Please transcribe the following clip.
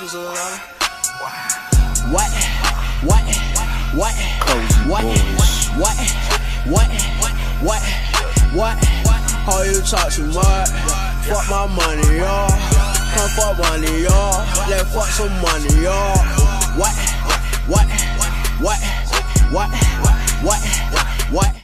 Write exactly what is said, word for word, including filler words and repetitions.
was a lot. What? What? What? What? What? What? What? What? How you talk too much? Fuck my money, y'all. Come fuck money, y'all. Let's fuck some money, y'all. What? What? What? What? What? What? What?